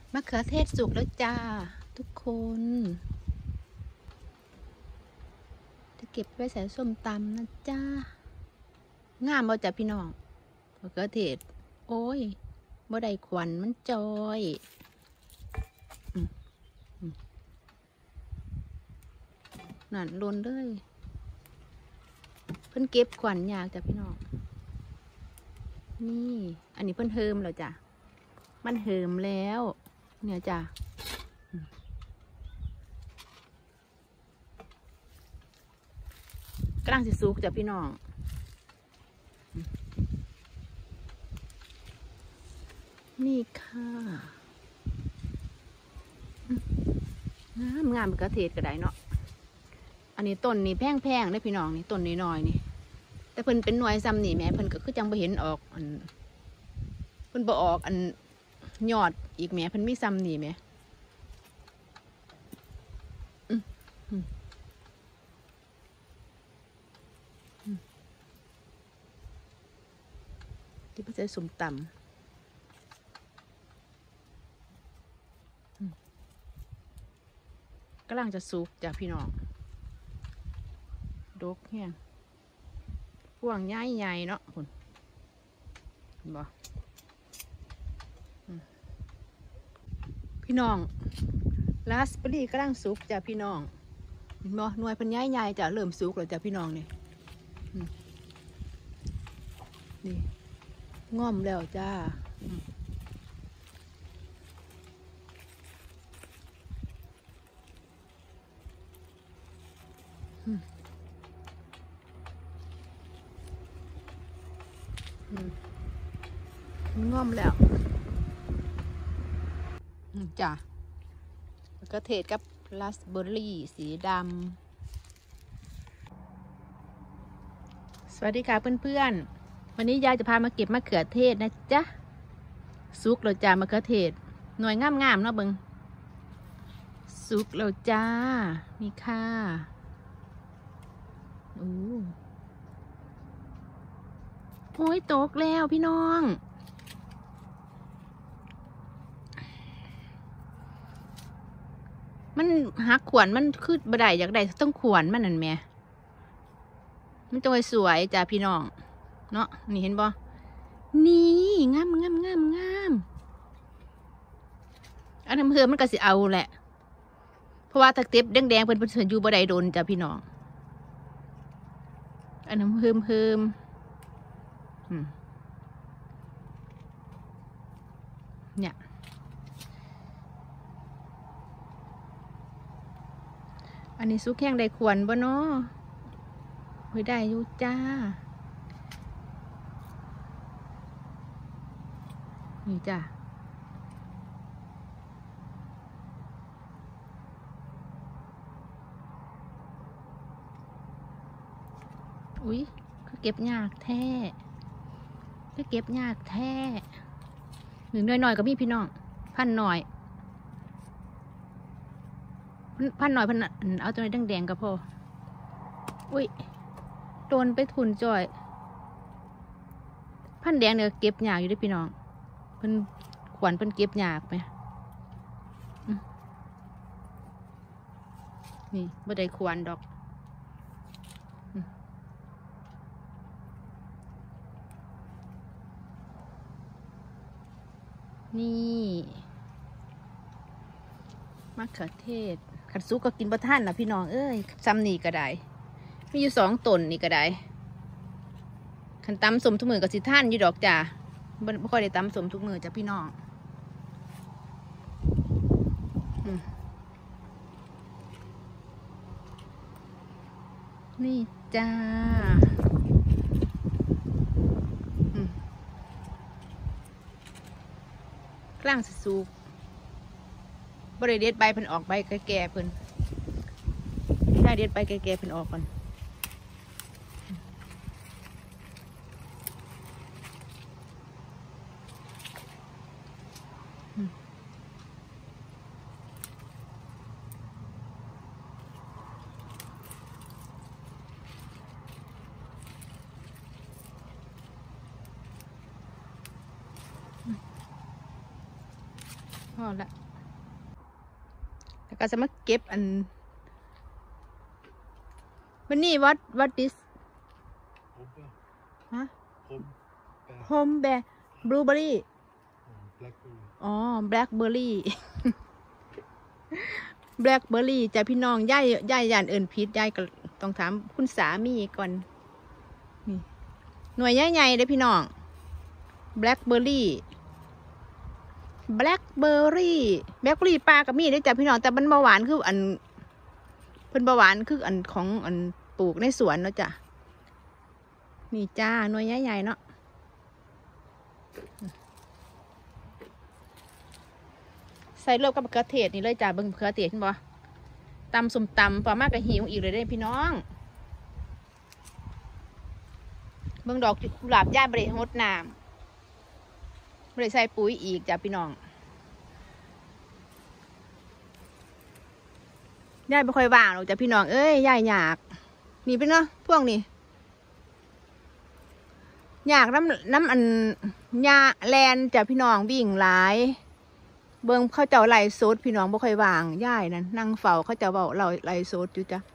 มะเขือเทศสุกแล้วจ้าทุกคนจะเก็บไว้ใส่ส้มตำนะจ้างามบ่จ้ะพี่น้องมะเขือเทศโอ้ยบ่ได้ขวัญมันจอยนั่นลนเลยเพิ่นเก็บขวัญยากจ้ะพี่น้องนี่อันนี้เพิ่นเฮิมแล้วจ้ะมันเฮิมแล้วเนี่ยจ้ะกำลังสิสุกจ้ะพี่น้องนี่ค่ะงามมะเขือเทศก็ได้เนาะอันนี้ต้นนี่แพงได้พี่น้องนี่ต้นน้อยๆนี่แต่เพิ่นเป็นหน่วยซ้ำนี่แม่เพิ่นก็คือจังบ่เห็นออกอันเพิ่นบ่ออกอันยอดอีกแม่เพิ่นมีซ้ำนี่แม่ที่เพิ่นใส่ส้มตำกำลังจะสุกจ้ะพี่น้องดกแห้งพวงใหญ่ๆเนาะคุณบ่พี่น้องราสเบอร์รี่กำลังสุกจ้ะพี่น้องเห็นบ่หน่วยเพิ่นใหญ่ๆจ้ะเริ่มสุกแล้วจ้ะพี่น้องนี่นี่ง่อมแล้วจ้าง่อมแล้วจ้ะมะเขือเทศกับราสเบอร์รี่สีดำสวัสดีค่ะเพื่อนๆวันนี้ยายจะพามาเก็บมะเขือเทศนะจ๊ะสุกแล้วจ้ามะเขือเทศหน่วยงามๆเนาะเบิงสุกแล้วจ้านี่ค่ะโอ้ยตกแล้วพี่น้องมันหักขวนมันคือบดได้อยากได้ต้องขวนมันนั่นแม่มันจะสวยจ้าพี่น้องเนาะนี่เห็นบ่นี่งามอันนั้นเพื่อมันก็สิเอาแหละเพราะว่าถ้าเต็บแดงๆเพิ่นอยู่บ่ได้โดนจ้าพี่น้องอันนั้นเพิ่มเนี่ยอันนี้สุกแห้งได้ขวนบ่เนาะเฮ้ยได้อยู่จ้านี่จ้าอุ๊ยคือเก็บยากแท้คือเก็บยากแท้หนึ่งน้อยๆก็มีพี่น้องพันหน่อยพันเอาตัวนี้แดงๆก็พออุ้ยโดนไปทุนจ่อยพันแดงเนี่ยเก็บยากอยู่ด้วยพี่น้องเพิ่นขวัญเพิ่นเก็บยากไหมนี่บ่ได้ขวัญดอกนี่มะเขือเทศขัดซุกก็กินบ่ทันนะพี่น้องเอ้ยซ้ำนี่ก็ได้มีอยู่2 ต้นนี่ก็ได้ขันตำสมทุกมือกับสิท่านอยู่ดอกจ้าไม่ค่อยได้ตำสมทุกมือจ้ะพี่น้องนี่จ้ากลางสุกบริเด็ดใบเพิ่นออกใบแก่ๆเพิ่นถ้าเด็ดใบแก่ๆเพิ่นออกก่อนพอละแล้วก็จะมาเก็บอันวันนี้วัดดิสฮะโฮมแบลูเบอรี่อ๋อแบล็คเบอร์รี่แบล็คเบอร์รี่จ้ะพี่น้องย่ายย่านเอิญพิษย่ายก็ต้องถามคุณสามีก่อนนี่หน่วยใหญ่ๆเลยพี่น้องแบล็คเบอร์รี่แบล็คเบอร์รี่ปลากับมีได้จ้ะพี่น้องแต่มันเบาหวานคืออันเพิ่นเบาหวานคืออันของอันปลูกในสวนเนาะจ้ะนี่จ้าหน่วยใหญ่ๆเนาะใส่รวมกับมะเขือเทศนี่เลยจ้าเบิ่งมะเขือเทศเห็นบ่ตำส้มตำพอมากกับหิวอีกเลยได้พี่น้องเบิ่งดอกกุหลาบย่าบริหดน้ำบริใส่ปุ๋ยอีกจ้าพี่น้องย่าไม่ค่อยว่างหรอกจ้าพี่น้องเอ้ยย่าอยากนี่เป็นเนาะพวกนี้อยากน้ำอันยาแลนจ้าพี่น้องวิ่งหลายเบิ่งเขาเจ้าไล่โซดพี่น้องบ่ค่อยว่างย่ายนั่นนั่งเฝ้าเขาเจ้าเว้าเราไล่โซดอยู่จ้ะ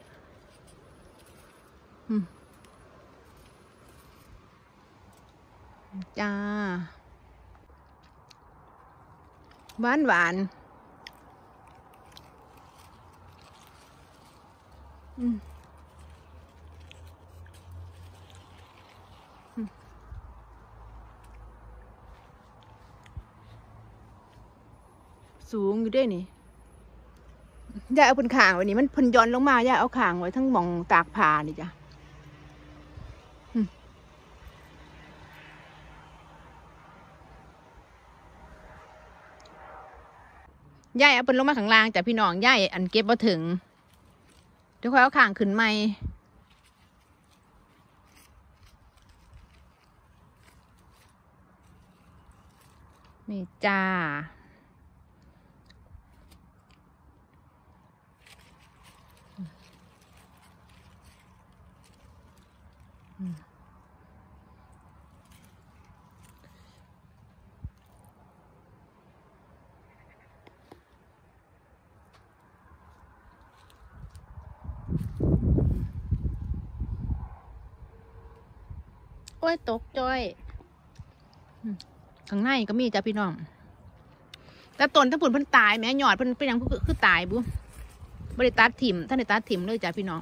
จ้าหวานสูงอยู่ด้วยนี่ย่าเอาเป็นข่างไว้นี่มันพ้นย้อนลงมาย่าเอาข่างไว้ทั้งหม่องตากผ้านี่จ้ะย่ายเอาเป็นลงมาข้างล่างจ้ะพี่น้องย่ายอันเก็บมาถึงเดี๋ยวค่อยเอาข่างขึ้นใหม่นี่จ้าโอ้ยตกจ้อยข้างในก็มีจ้ะพี่น้องแต่ต้นถ้าผุนเพิ่นตายแม่หยอดเพิ่นเป็นยังคือตายบุบริตัดถิ่มท่านได้ตัดถิ่มเลยจ้ะพี่น้อง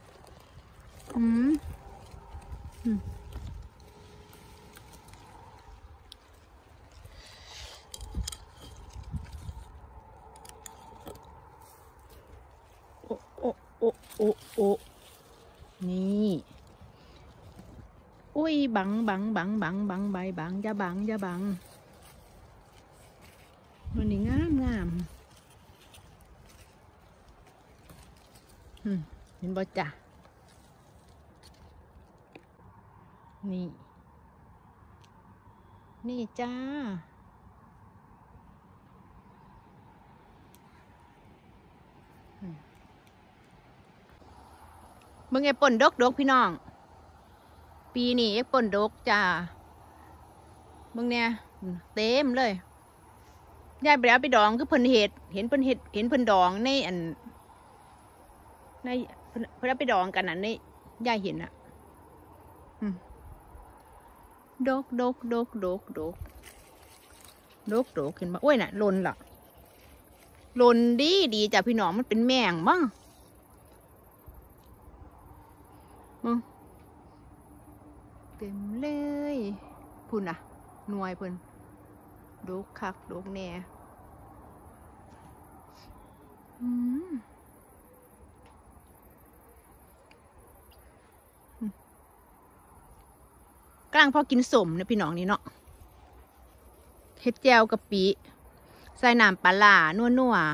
โอ้นี่อุ้ยบังใบบังอย่าบังมันนี่งามเห็นบ่จ้ะนี่จ้ามึงไอ้ป่นดกพี่น้องปีนี้ไอ้ป่นดกจ้ามึงเนี่ยเต็มเลยยายไปเอาไปดองคือเพิ่นเห็นเพิ่นดองในอันในเพิ่นเอาไปดองกันอันนี้ยายเห็นอะดกเห็นมาโอ้ยน่ะลนล่ะลนดีจ้ะพี่น้องมันเป็นแมงมั้งเต็มเลยพุ่นอ่ะหน่วยเพิ่นดกคักดกแน่กลางพอกินสมเนี่ยพี่น้องนี่เนาะเฮ็ดแจ่วกะปิใส่น้ำปลาร้านัว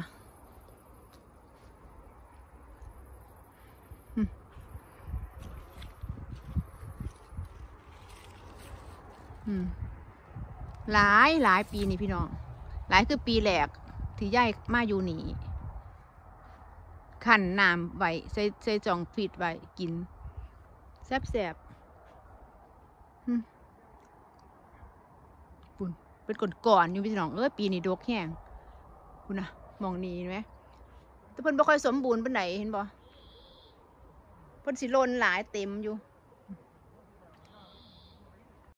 หลายปีนี่พี่น้องหลายคือปีแรกที่ย้ายมาอยู่นี่ขันน้ำไว้ใส่จ่องฟีดไว้กินแซ่บปุ่นเป็นก่อนอยู่พี่น้องปีนี้ดกแห้งคุณนะมองนี้ไหมแต่เพิ่นบ่ค่อยสมบูรณ์ปานใดเห็นบ่เพิ่นสิลนหลายเต็มอยู่